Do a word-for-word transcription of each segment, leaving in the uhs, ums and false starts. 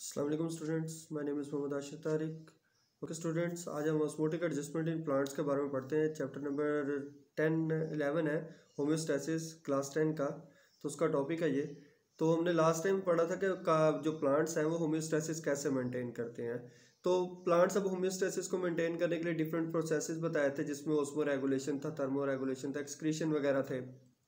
अस्सलाम वालेकुम students, my name is Mohammad Ashiq Tariq. Okay students, आज हम ऑस्मोटिक एडजस्टमेंट इन प्लांट्स के बारे में पढ़ते हैं। चैप्टर नंबर टेन इलेवन है होम्योस्टैसिस, क्लास टेन का। तो उसका टॉपिक है ये। तो हमने लास्ट टाइम पढ़ा था कि का जो प्लांट्स हैं वो होम्योस्टैसिस कैसे मेंटेन करते हैं। तो प्लांट्स अब होम्योस्टैसिस को मेंटेन करने के लिए डिफरेंट प्रोसेसेस बताए थे, जिसमें ऑस्मो रेगुलेशन था, थर्मो रेगुलेशन था, एक्सक्रीशन वगैरह थे।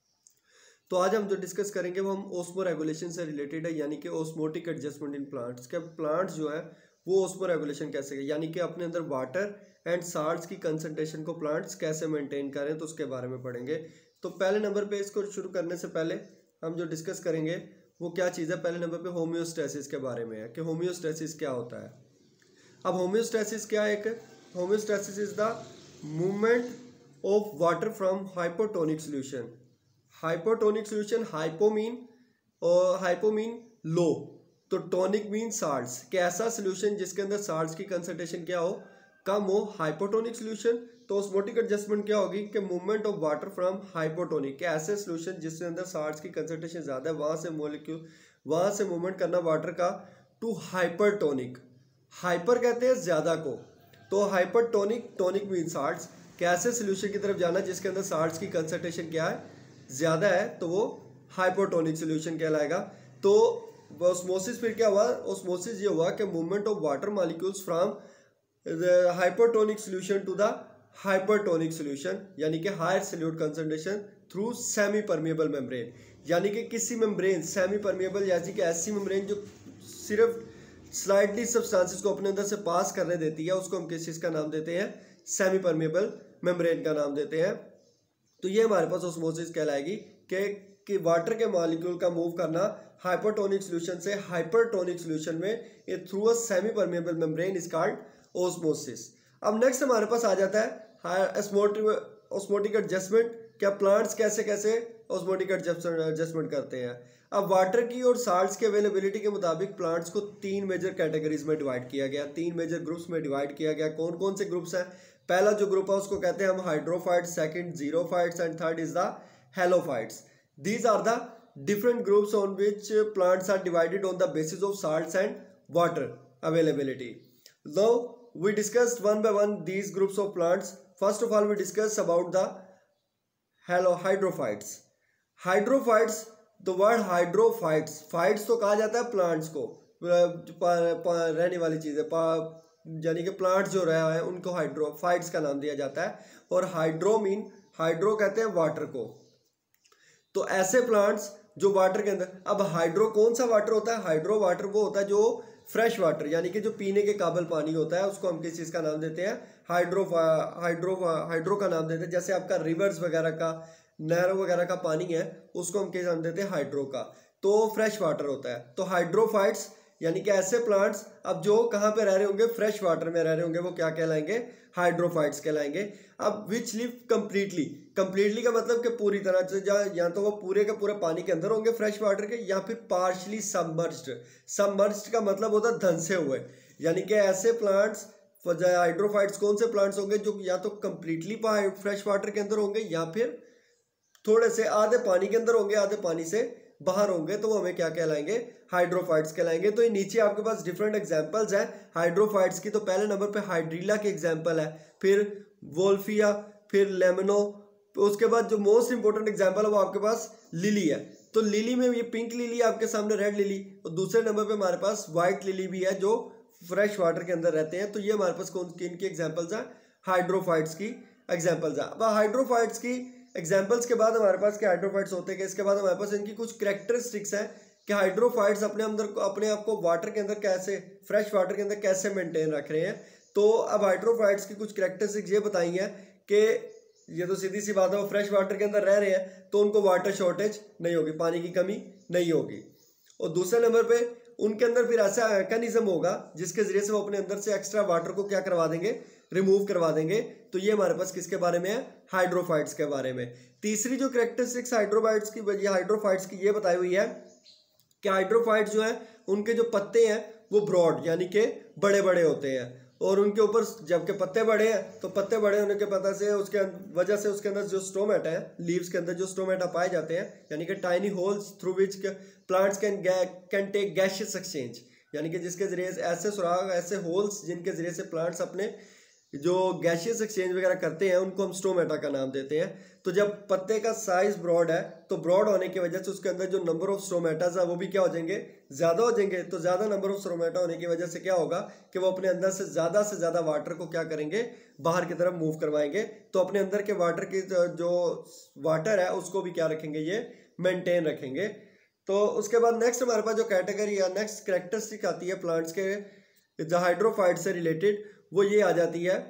तो आज हम जो डिस्कस करेंगे वो हम ओस्मो रेगुलेशन से रिलेटेड है, यानी कि ओस्मोटिक एडजस्टमेंट इन प्लांट्स। के प्लांट्स जो है वो ओस्मो रेगुलेशन कैसे है, यानी कि अपने अंदर वाटर एंड साल्ट्स की कंसंट्रेशन को प्लांट्स कैसे मेंटेन करें, तो उसके बारे में पढ़ेंगे। तो पहले नंबर पे इसको शुरू करने से पहले हम जो डिस्कस करेंगे वो क्या चीज़ है। पहले नंबर पे होम्योस्टैसिस के बारे में है कि होम्योस्टैसिस क्या होता है। अब होम्योस्टैसिस क्या है? एक homeostasis is the movement of water from hypotonic solution. Hypotonic solution, hypo mean और हाइपो मीन लो, तो टोनिक मीन साल्ट्स। कि ऐसा सोल्यूशन जिसके अंदर साल्ट्स की कंसंट्रेशन क्या हो, कम हो, हाइपोटोनिक सोल्यूशन। तो ऑस्मोटिक एडजस्टमेंट क्या होगी कि movement of water from hypotonic, के ऐसे सोल्यूशन जिसके अंदर साल्ट्स की कंसंट्रेशन ज़्यादा है वहाँ से मोलिक्यूल वहाँ से मूवमेंट करना वाटर का टू हाइपरटोनिक। हाइपर कहते हैं ज़्यादा को, तो हाइपरटोनिक, टोनिक मीन साल्ट्स। कि ऐसे सोल्यूशन की तरफ जाना जिसके अंदर साल्ट्स की कंसंट्रेशन क्या है, ज़्यादा है, तो वो हाइपोटोनिक सोल्यूशन कहलाएगा। तो ऑस्मोसिस फिर क्या हुआ? ऑस्मोसिस ये हुआ कि movement of water molecules from the hypotonic solution to the hypertonic solution, यानी कि higher solute concentration through semi permeable membrane. यानी कि किसी मेम्ब्रेन सेमी परमिएबल, यानी कि ऐसी मेम्ब्रेन जो सिर्फ स्लाइटली सब्सटेंसेस को अपने अंदर से पास करने देती है, उसको हम किस चीज़ का नाम देते हैं? सेमी परमिएबल मेम्ब्रेन का नाम देते हैं। तो ये हमारे पास ऑस्मोसिस कहलाएगी कि कि वाटर के मॉलिक्यूल का मूव करना हाइपोटोनिक सॉल्यूशन से हाइपरटोनिक सॉल्यूशन में ये through a semi permeable membrane is called osmosis. अब नेक्स्ट हमारे पास आ जाता है ऑस्मोटिक एडजस्टमेंट। क्या प्लांट्स कैसे कैसे ऑस्मोटिक एडजस्टमेंट करते हैं। अब वाटर की और साल्ट्स की अवेलेबिलिटी के मुताबिक प्लांट्स को तीन मेजर कैटेगरीज में डिवाइड किया गया, तीन मेजर ग्रुप्स में डिवाइड किया गया। कौन कौन से ग्रुप्स हैं? पहला जो ग्रुप है उसको कहते हैं हम hydrophytes, second xerophytes and third is the halophytes. These are the different groups on which plants are divided on the basis of salts and water availability. Now we discussed one by one these groups of plants. First of all we discuss about the hello hydrophytes. Hydrophytes, the word hydrophytes, phytes तो कहा जाता है plants को, रहने वाली चीज़ें, यानी कि प्लांट जो रहा है उनको हाइड्रोफाइट्स का नाम दिया जाता है। और हाइड्रो मीन, हाइड्रो कहते हैं वाटर को। तो ऐसे प्लांट्स जो वाटर के अंदर, अब हाइड्रो कौन सा वाटर होता है? हाइड्रो वाटर वो होता है जो फ्रेश वाटर, यानी कि जो पीने के काबिल पानी होता है, उसको हम किस चीज़ का नाम देते हैं? हाइड्रो हाइड्रो हाइड्रो का नाम देते हैं। जैसे आपका रिवर्स वगैरह का, नहरों वगैरह का पानी है, उसको हम क्या नाम देते हैं? हाइड्रो का। तो फ्रेश वाटर होता है। तो हाइड्रोफाइट्स यानी कि ऐसे प्लांट्स अब जो कहाँ पे रह रहे होंगे? फ्रेश वाटर में रह रहे होंगे, वो क्या कहलाएंगे? हाइड्रोफाइट्स कहलाएंगे। अब विच लिव कंप्लीटली, कंप्लीटली का मतलब कि पूरी तरह से, या तो वो पूरे के पूरे पानी के अंदर होंगे फ्रेश वाटर के, या फिर पार्शली सबमर्ज्ड। सबमर्ज्ड का मतलब होता है धंसे हुए, यानी कि ऐसे प्लांट्स हाइड्रोफाइट्स कौन से प्लांट्स होंगे जो या तो कंप्लीटली फ्रेश वाटर के अंदर होंगे या फिर थोड़े से आधे पानी के अंदर होंगे, आधे पानी से बाहर होंगे, तो वो हमें क्या कहलाएंगे? हाइड्रोफाइट्स कहलाएंगे। तो ये नीचे आपके पास डिफरेंट एग्जांपल्स हैं हाइड्रोफाइट्स की। तो पहले नंबर पे हाइड्रीला की एग्जांपल है, फिर वोल्फिया, फिर लेमनो, उसके बाद जो मोस्ट इंपोर्टेंट एग्जांपल है वो आपके पास लिली है। तो लिली में ये पिंक लिली आपके सामने, रेड लिली, और दूसरे नंबर पे हमारे पास व्हाइट लिली भी है जो फ्रेश वाटर के अंदर रहते हैं। तो ये हमारे पास कौन किन की एग्जाम्पल्स हैं? हाइड्रोफाइट्स की एग्जाम्पल्स है। अब हाइड्रोफाइट्स की एग्जाम्पल्स के बाद हमारे पास क्या हाइड्रोफाइट्स होते हैं, इसके बाद हमारे पास इनकी कुछ कैरेक्टरिस्टिक्स हैं कि हाइड्रोफाइट्स अपने अंदर अपने आप को वाटर के अंदर कैसे, फ्रेश वाटर के अंदर कैसे मेंटेन रख रहे हैं। तो अब हाइड्रोफाइट्स की कुछ कैरेक्टरिस्टिक्स ये बताई हैं कि ये तो सीधी सी बात है, वो फ्रेश वाटर के अंदर रह रहे हैं तो उनको वाटर शॉर्टेज नहीं होगी, पानी की कमी नहीं होगी। और दूसरे नंबर पे उनके अंदर फिर ऐसा मैकेनिज्म होगा जिसके जरिए से वो अपने अंदर से एक्स्ट्रा वाटर को क्या करवा देंगे? रिमूव करवा देंगे। तो ये हमारे पास किसके बारे में है? हाइड्रोफाइट्स के बारे में। तीसरी जो कैरेक्टरिस्टिक्स हाइड्रोफाइट्स की हाइड्रोफाइट्स की ये बताई हुई है कि हाइड्रोफाइट्स जो है उनके जो पत्ते हैं वो ब्रॉड, यानी कि बड़े बड़े होते हैं, और उनके ऊपर जबकि पत्ते बड़े हैं तो पत्ते बड़े होने के पता से उसके वजह से उसके अंदर जो स्टोमेटा है, लीव्स के अंदर जो स्टोमेटा पाए जाते हैं, यानी कि tiny holes through which plants can can take gaseous exchange, यानी कि जिसके जरिए से ऐसे सुराग, ऐसे होल्स जिनके जरिए से प्लांट्स अपने जो गैशियस एक्सचेंज वगैरह करते हैं उनको हम स्टोमेटा का नाम देते हैं। तो जब पत्ते का साइज ब्रॉड है तो ब्रॉड होने की वजह से उसके अंदर जो नंबर ऑफ स्टोमेटाज है वो भी क्या हो जाएंगे, ज़्यादा हो जाएंगे। तो ज़्यादा नंबर ऑफ स्टोमेटा होने की वजह से क्या होगा कि वो अपने अंदर से ज़्यादा से ज़्यादा वाटर को क्या करेंगे, बाहर की तरफ मूव करवाएंगे। तो अपने अंदर के वाटर की जो वाटर है उसको भी क्या रखेंगे, ये मेंटेन रखेंगे। तो उसके बाद नेक्स्ट हमारे पास जो कैटेगरी या नेक्स्ट कैरेक्टरिस्टिक आती है प्लांट्स के जो हाइड्रोफाइट से रिलेटेड, वो ये आ जाती है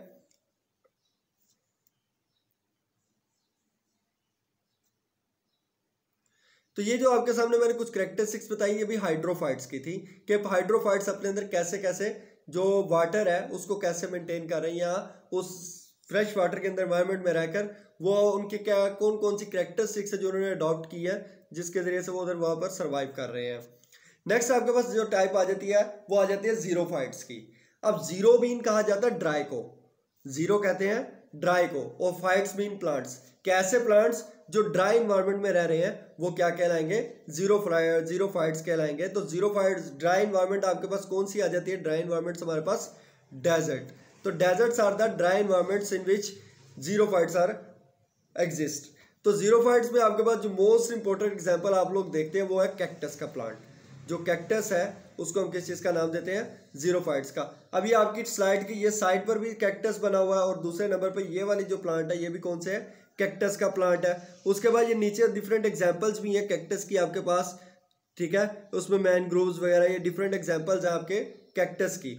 तो ये जो आपके सामने मैंने कुछ कैरेक्टरिस्टिक्स बताई ये भी हाइड्रोफाइट्स की थी कि हाइड्रोफाइट्स अपने अंदर कैसे कैसे जो वाटर है उसको कैसे मेंटेन कर रहे हैं या उस फ्रेश वाटर के अंदर एनवायरनमेंट में रहकर वो उनके क्या कौन कौन सी कैरेक्टरिस्टिक्स है जो उन्होंने अडॉप्ट की है जिसके जरिए से वो उधर वहाँ पर सर्वाइव कर रहे हैं। नेक्स्ट आपके पास जो टाइप आ जाती है वो आ जाती है जीरोफाइट्स की। अब जीरो बीन कहा जाता है ड्राई को, जीरो कहते हैं ड्राई को, और फाइट्स बीन प्लांट्स। कैसे प्लांट्स जो ड्राई इन्वायरमेंट में रह रहे हैं वो क्या कहलाएंगे, जीरो जीरो फाइट्स कहलाएंगे। तो जीरो फाइट्स ड्राई इन्वायरमेंट आपके पास कौन सी आ जाती है, ड्राई इन्वायरमेंट्स हमारे पास डेजर्ट। तो deserts are the dry environments in which xerophytes are exist. तो जीरो फाइट्स में आपके पास जो मोस्ट इंपॉर्टेंट एग्जांपल आप लोग देखते हैं वो है कैक्टस का प्लांट। जो कैक्टस है उसको हम किस चीज़ का नाम देते हैं, जीरोफाइट्स का। अभी आपकी स्लाइड की ये साइड पर भी कैक्टस बना हुआ है और दूसरे नंबर पर ये वाली जो प्लांट है ये भी कौन से है, कैक्टस का प्लांट है। उसके बाद ये नीचे डिफरेंट एग्जांपल्स भी हैं कैक्टस की आपके पास, ठीक है, उसमें मैनग्रोव्स वगैरह ये डिफरेंट एग्जांपल्स हैं आपके कैक्टस की।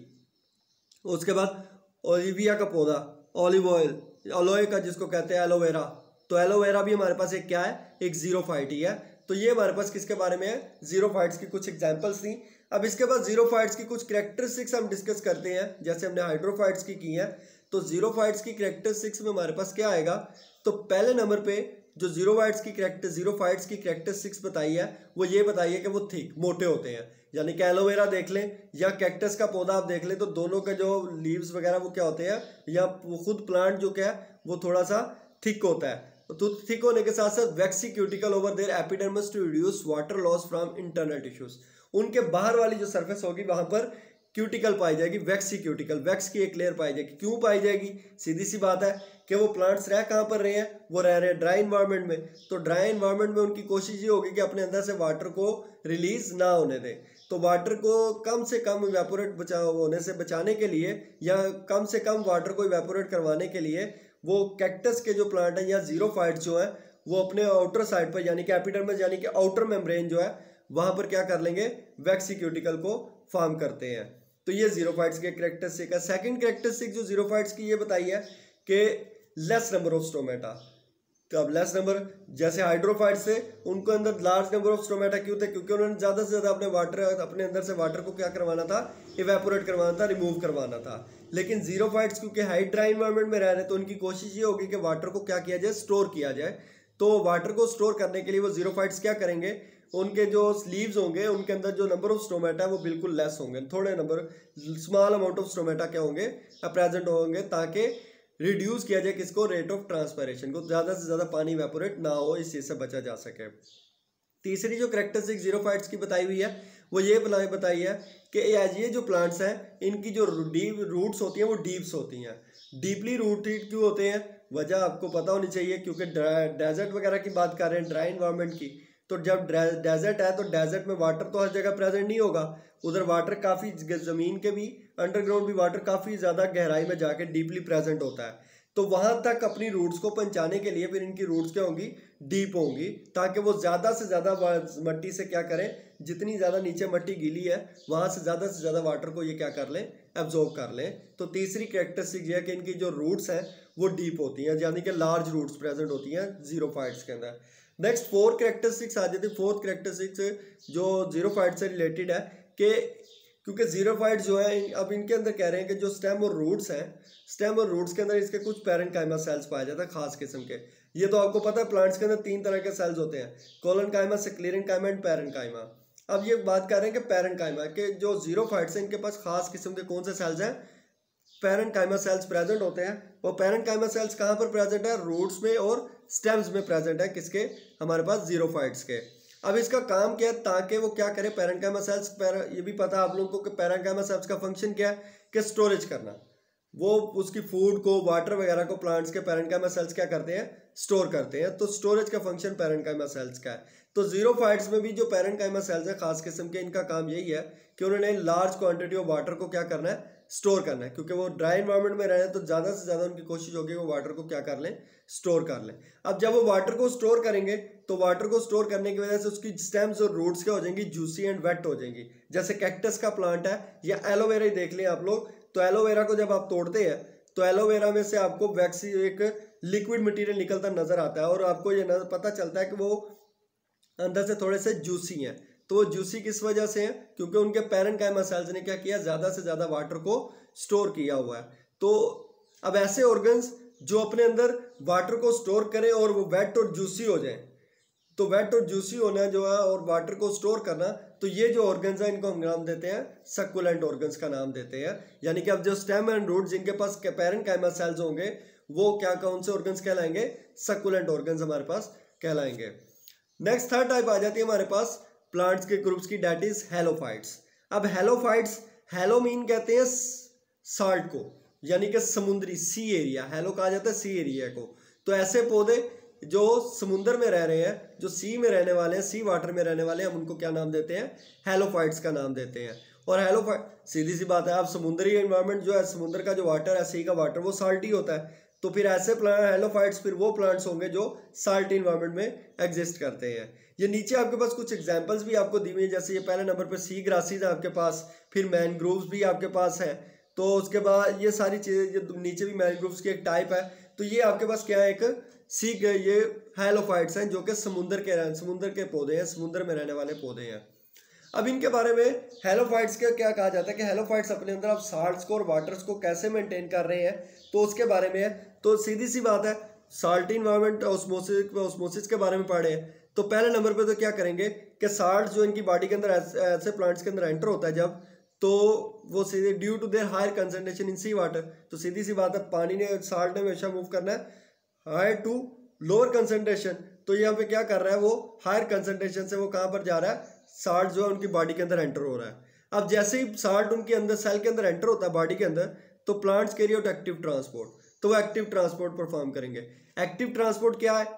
उसके बाद ओलिविया का पौधा, ऑलिव ऑयल, एलोए का जिसको कहते हैं एलोवेरा, तो एलोवेरा भी हमारे पास एक क्या है, एक जीरोफाइट ही है। तो ये हमारे पास किसके बारे में है, जीरोफाइट्स की कुछ एग्जांपल्स थी। अब इसके बाद जीरोफाइट्स की कुछ कैरेक्टरिस्टिक्स हम डिस्कस करते हैं जैसे हमने हाइड्रोफाइट्स की की है। तो जीरोफाइट्स की कैरेक्टरिस्टिक्स में हमारे पास क्या आएगा, तो पहले नंबर पे जो जीरोफाइट्स की कैरेक्टर जीरोफाइट्स की कैरेक्टरिस्टिक्स बताई है वो ये बताइए कि वो थिक, मोटे होते हैं। यानी कि एलोवेरा देख लें या कैक्टस का पौधा आप देख लें तो दोनों का जो लीव्स वगैरह वो क्या होते हैं, या खुद प्लांट जो क्या है वो थोड़ा सा थिक होता है। तो थिक होने के साथ साथ waxy cuticle over their epidermis to reduce water loss from internal tissues. उनके बाहर वाली जो सरफेस होगी वहां पर क्यूटिकल पाई जाएगी, वैक्सी क्यूटिकल, वैक्स की एक लेयर पाई जाएगी। क्यों पाई जाएगी, सीधी सी बात है कि वो प्लांट्स रह कहाँ पर रहे हैं, वो रह रहे हैं ड्राई इन्वायरमेंट में। तो ड्राई इन्वायरमेंट में उनकी कोशिश ये होगी कि अपने अंदर से वाटर को रिलीज ना होने दें। तो वाटर को कम से कम इवेपोरेट बचा होने से बचाने के लिए या कम से कम वाटर को इवेपोरेट करवाने के लिए वो कैक्टस के जो प्लांट है या जीरोफाइट जो है वो अपने आउटर साइड पर यानी कि एपिडर्मिस यानी कि आउटर मेम्ब्रेन जो है वहां पर क्या कर लेंगे, वैक्सी क्यूटिकल को फॉर्म करते हैं। तो ये जीरोफाइट्स के कैरेक्टरिस्टिक है। सेकंड कैरेक्टरिस्टिक जो जीरोफाइट्स की ये बताई है कि लेस नंबर ऑफ स्टोमेटा। तो अब लेस नंबर जैसे हाइड्रोफाइट्स थे उनको अंदर लार्ज नंबर ऑफ स्टोमेटा क्यों थे, क्योंकि उन्होंने ज़्यादा से ज़्यादा अपने वाटर अपने अंदर से वाटर को क्या करवाना था, इवेपोरेट करवाना था, रिमूव करवाना था। लेकिन जीरोफाइट्स क्योंकि हाई ड्राई इन्वायरमेंट में रह रहे हैं तो उनकी कोशिश ये होगी कि वाटर को क्या किया जाए, स्टोर किया जाए। तो वाटर को स्टोर करने के लिए वो जीरोफाइट्स क्या करेंगे, उनके जो स्लीव्स होंगे उनके अंदर जो नंबर ऑफ स्टोमेटा वो बिल्कुल लेस होंगे, थोड़े number small amount of stomata क्या होंगे, प्रेजेंट होंगे, ताकि रिड्यूस किया जाए किसको, रेट ऑफ ट्रांसपायरेशन को, ज़्यादा से ज़्यादा पानी इवेपोरेट ना हो, इस चीज़ से बचा जा सके। तीसरी जो कैरेक्टरिस्टिक जीरोफाइट्स की बताई हुई है वो ये बताई है कि ये जो प्लांट्स हैं इनकी जो डीप रूट्स होती हैं वो डीप्स होती हैं। डीपली रूटेड क्यों होते हैं, वजह आपको पता होनी चाहिए, क्योंकि डेजर्ट वगैरह की बात कर रहे हैं, ड्राई इन्वायरमेंट की। तो जब डेजर्ट है तो डेजर्ट में वाटर तो हर जगह प्रेजेंट नहीं होगा, उधर वाटर काफ़ी ज़मीन के भी अंडरग्राउंड भी वाटर काफ़ी ज़्यादा गहराई में जाके डीपली प्रेजेंट होता है। तो वहाँ तक अपनी रूट्स को पहुँचाने के लिए फिर इनकी रूट्स क्या होंगी, डीप होंगी, ताकि वो ज़्यादा से ज़्यादा मट्टी से क्या करें, जितनी ज़्यादा नीचे मट्टी गीली है वहाँ से ज़्यादा से ज़्यादा वाटर को ये क्या कर लें, एब्जॉर्ब कर लें। तो तीसरी कैरेक्टरिस्टिक ये है कि इनकी जो रूट्स हैं वो डीप होती हैं, यानी कि लार्ज रूट्स प्रेजेंट होती हैं जीरोफाइट्स के अंदर। नेक्स्ट फोर कैरेक्टरिस्टिक्स आ जाती है। फोर्थ कैरेक्टरिस्टिक्स जो जीरोफाइट से रिलेटेड है कि क्योंकि जीरोफाइट जो है अब इनके अंदर कह रहे हैं कि जो स्टेम और रूट्स हैं, स्टेम और रूट्स के अंदर इसके कुछ पैरेंकाइमा सेल्स पाए जाते हैं खास किस्म के। ये तो आपको पता है प्लांट्स के अंदर तीन तरह के सेल्स होते हैं, कोलनकाइमा, स्क्लेरेनकाइमा एंड पैरेंकाइमा। अब ये बात कर रहे हैं कि पैरेंकाइमा के जो जीरोफाइट्स हैं इनके पास खास किस्म के कौन से सेल्स हैं, पैरेंकाइमा सेल्स प्रेजेंट होते हैं। वो पैरेंकाइमा सेल्स कहाँ पर प्रेजेंट है, रूट्स में और स्टेम्स में प्रेजेंट है, किसके, हमारे पास जीरोफाइट्स के। अब इसका काम क्या है, ताकि वो क्या करे, पैरेन्काइमा सेल्स, ये भी पता है आप लोगों को कि पैरेन्काइमा सेल्स का फंक्शन क्या है कि स्टोरेज करना। वो उसकी फूड को, वाटर वगैरह को प्लांट्स के पैरेन्काइमा सेल्स क्या करते हैं, स्टोर करते हैं। तो स्टोरेज का फंक्शन पैरेन्काइमा सेल्स का है। तो जीरोफाइट्स में भी जो पैरेन्काइमा सेल्स है खास किस्म के, इनका काम यही है कि उन्होंने लार्ज क्वांटिटी ऑफ वाटर को क्या करना है, स्टोर करना है। क्योंकि वो ड्राई एनवायरनमेंट में रहे तो ज़्यादा से ज़्यादा उनकी कोशिश होगी वो वाटर को क्या कर लें, स्टोर कर लें। अब जब वो वाटर को स्टोर करेंगे तो वाटर को स्टोर करने की वजह से उसकी स्टेम्स और रूट्स क्या हो जाएंगी, जूसी एंड वेट हो जाएंगी। जैसे कैक्टस का प्लांट है या एलोवेरा ही देख लें आप लोग, तो एलोवेरा को जब आप तोड़ते हैं तो एलोवेरा में से आपको वैक्सी एक लिक्विड मटेरियल निकलता नजर आता है और आपको ये पता चलता है कि वो अंदर से थोड़े से जूसी हैं। तो वो जूसी किस वजह से है, क्योंकि उनके पैरेन्काइमा सेल्स ने क्या किया, ज्यादा से ज्यादा वाटर को स्टोर किया हुआ है। तो अब ऐसे ऑर्गन्स जो अपने अंदर वाटर को स्टोर करें और वो वेट और जूसी हो जाए, तो वेट और जूसी होना जो है और वाटर को स्टोर करना, तो ये जो ऑर्गन्स है इनको हम नाम देते हैं सक्कुलेंट ऑर्गन्स का नाम देते हैं। यानी कि अब जो स्टेम एंड रूट जिनके पास पैरेन्काइमा सेल्स होंगे वो क्या कौन से ऑर्गन्स कहलाएंगे, सक्कुलेंट ऑर्गन्स हमारे पास कहलाएंगे। नेक्स्ट थर्ड टाइप आ जाती है हमारे पास प्लांट्स के ग्रुप्स की, डेट इज हेलोफाइट्स। अब हेलोफाइट्स, हेलो मीन कहते हैं साल्ट को, यानी कि समुद्री, सी एरिया, हेलो कहा जाता है सी एरिया को। तो ऐसे पौधे जो समुद्र में रह रहे हैं, जो सी में रहने वाले हैं, सी वाटर में रहने वाले हैं, हम उनको क्या नाम देते हैं, हेलोफाइट्स का नाम देते हैं। और हेलोफाइट, सीधी सी बात है, आप समुद्री एनवायरनमेंट जो है, समुद्र का जो वाटर है, सी का वाटर, वो साल्टी होता है। तो फिर ऐसे प्लांट हेलोफाइट्स फिर वो प्लांट्स होंगे जो साल्टी एनवायरनमेंट में एग्जिस्ट करते हैं। ये नीचे आपके पास कुछ एग्जांपल्स भी आपको दी हुई है, जैसे ये पहले नंबर पर सी ग्रासीज है आपके पास, फिर मैनग्रोव्स भी आपके पास है। तो उसके बाद ये सारी चीज़ें, ये नीचे भी मैनग्रोव्स की एक टाइप है। तो ये आपके पास क्या है, एक सी, ये हेलोफाइट्स हैं जो कि समुद्र के समुद्र के पौधे हैं, समुद्र में रहने वाले पौधे हैं। अब इनके बारे में हेलोफाइट्स का क्या कहा जाता है कि हेलोफाइट्स अपने अंदर आप साल्ट्स को और वाटर्स को कैसे मेंटेन कर रहे हैं, तो उसके बारे में है। तो सीधी सी बात है, साल्टी इन्वायरमेंट ऑस्मोसिस ऑस्मोसिस के बारे में पढ़े हैं। तो पहले नंबर पे तो क्या करेंगे कि साल्ट जो इनकी बॉडी के अंदर ऐसे प्लांट्स के अंदर एंटर होता है जब, तो वो सीधे due to their higher concentration in sea water, तो सीधी सी बात है पानी ने, साल्ट ने हमेशा मूव करना है हायर टू लोअर कंसंट्रेशन। तो यहाँ पे क्या कर रहा है, वो हायर कंसंट्रेशन से वो कहाँ पर जा रहा है, साल्ट जो है उनकी बॉडी के अंदर एंटर हो रहा है। अब जैसे ही साल्ट उनके अंदर सेल के अंदर एंटर होता है बॉडी के अंदर, तो plants carry out active transport, तो वो एक्टिव ट्रांसपोर्ट परफॉर्म करेंगे। एक्टिव ट्रांसपोर्ट क्या है,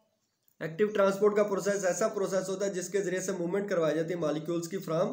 एक्टिव ट्रांसपोर्ट का प्रोसेस ऐसा प्रोसेस होता है जिसके जरिए से मूवमेंट करवाई जाती है मॉलिक्यूल्स की from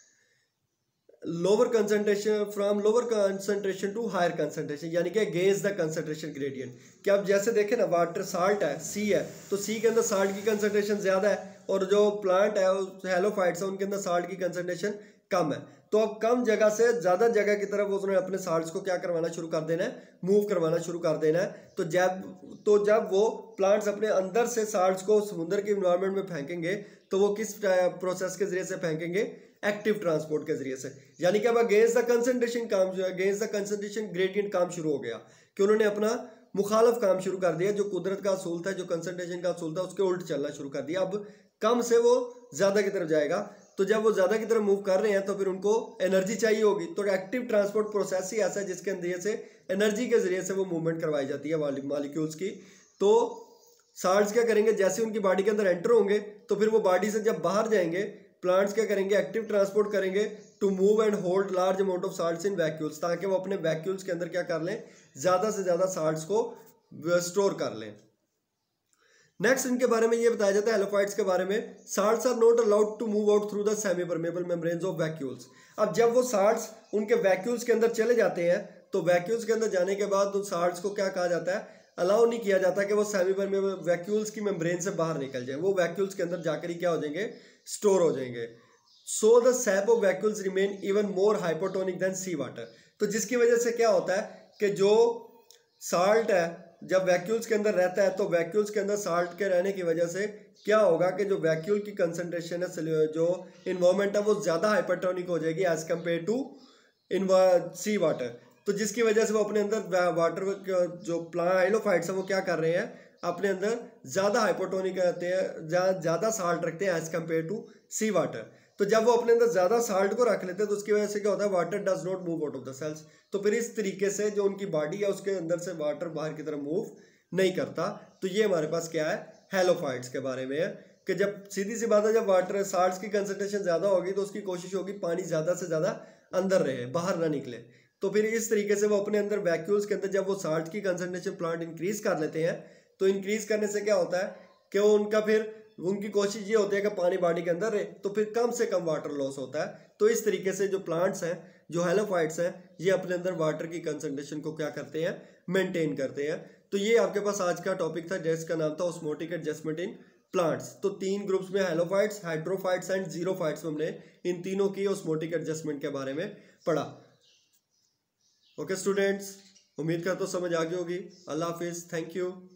lower concentration from lower concentration to higher concentration, यानी कि अगेंस्ट द कंसंट्रेशन ग्रेडियंट। कि अब जैसे देखें ना, वाटर साल्ट है, सी है, तो सी के अंदर साल्ट की कंसंट्रेशन ज्यादा है और जो प्लांट है हेलोफाइट्स है उनके अंदर साल्ट की कंसंट्रेशन कम है। तो अब कम जगह से ज्यादा जगह की तरफ उन्होंने अपने साल्ट्स को क्या करवाना शुरू कर देना है, मूव करवाना शुरू कर देना है। तो जब तो जब वो प्लांट्स अपने अंदर से साल्ट्स को समुद्र के इन्वायरमेंट में फेंकेंगे, तो वो किस प्रोसेस के जरिए से फेंकेंगे, एक्टिव ट्रांसपोर्ट के जरिए से। यानी कि अब अगेंस्ट द कंसंट्रेशन काम जो है, अगेंस्ट द कंसंट्रेशन ग्रेडियंट काम शुरू हो गया कि उन्होंने अपना मुखालफ काम शुरू कर दिया। जो कुदरत का असूल था, जो कंसंट्रेशन का असूल था, उसके उल्ट चलना शुरू कर दिया। अब कम से वो ज्यादा की तरफ जाएगा। तो जब वो ज्यादा की तरफ मूव कर रहे हैं तो फिर उनको एनर्जी चाहिए होगी। तो एक्टिव ट्रांसपोर्ट प्रोसेस ही ऐसा है जिसके अंदर से एनर्जी के जरिए से वो मूवमेंट करवाई जाती है मॉलिक्यूल्स की। तो साल्ट्स क्या करेंगे, जैसे उनकी बॉडी के अंदर एंटर होंगे तो फिर वो बॉडी से जब बाहर जाएंगे, प्लांट्स क्या करेंगे, एक्टिव ट्रांसपोर्ट करेंगे to move and hold large amount of salts in vacuoles, ताकि वो अपने वैक्यूल्स के अंदर क्या कर लें, ज्यादा से ज्यादा साल्ट्स को स्टोर कर लें। नेक्स्ट इनके बारे में ये बताया जाता है हेलोफाइट्स के बारे में, salts are not allowed to move out through the semi permeable membranes of vacuoles. अब जब वो साल्ट्स उनके वैक्यूल्स के अंदर चले जाते हैं, तो वैक्यूल्स के अंदर जाने के बाद उन साल्ट्स को क्या कहा जाता है, अलाउ नहीं किया जाता कि वो सेमी परमेबल वैक्यूल्स की मेम्ब्रेन से बाहर निकल जाए। वो वैक्यूल्स के अंदर जाकर ही क्या हो जाएंगे, स्टोर हो जाएंगे। So the sap of vacuoles remain even more hypotonic than sea water. तो जिसकी वजह से क्या होता है कि जो साल्ट है जब वैक्यूल्स के अंदर रहता है, तो वैक्यूल्स के अंदर साल्ट के रहने की वजह से क्या होगा कि जो वैक्यूल की कंसंट्रेशन है, जो इन्वायरमेंट है, वो ज्यादा हाइपोटोनिक हो जाएगी as compare to in sea water. तो जिसकी वजह से वो अपने अंदर वाटर जो प्लांट हेलोफाइट्स है वो क्या कर रहे हैं, अपने अंदर ज्यादा हाइपोटोनिक रहते हैं, ज्यादा साल्ट रखते हैं as compare to sea water. तो जब वो अपने अंदर ज्यादा साल्ट को रख लेते हैं तो उसकी वजह से क्या होता है, water does not move out of the cells. तो फिर इस तरीके से जो उनकी बॉडी है उसके अंदर से वाटर बाहर की तरफ मूव नहीं करता। तो ये हमारे पास क्या है, हेलोफाइट्स के बारे में है। कि जब सीधी सी बात है, जब वाटर साल्ट्स की कंसंट्रेशन ज़्यादा होगी तो उसकी कोशिश होगी पानी ज़्यादा से ज़्यादा अंदर रहे, बाहर ना निकले। तो फिर इस तरीके से वो अपने अंदर वैक्यूल्स के अंदर जब वो साल्ट की कंसंट्रेशन प्लांट इंक्रीज कर लेते हैं, तो इंक्रीज करने से क्या होता है कि वो उनका फिर उनकी कोशिश ये होती है कि पानी बॉडी के अंदर रहे, तो फिर कम से कम वाटर लॉस होता है। तो इस तरीके से जो प्लांट्स हैं, जो हैलोफाइट्स हैं, ये अपने अंदर वाटर की कंसंट्रेशन को क्या करते हैं, मेंटेन करते हैं। तो ये आपके पास आज का टॉपिक था जिसका नाम था ऑस्मोटिक एडजस्टमेंट इन प्लांट्स। तो तीन ग्रुप्स में हैलोफाइट्स, हाइड्रोफाइट्स एंड जीरोफाइट्स में हमने इन तीनों की ऑस्मोटिक एडजस्टमेंट के बारे में पढ़ा। ओके स्टूडेंट्स, उम्मीद करता हूँ समझ आ गई होगी। अल्लाह हाफिज़, थैंक यू।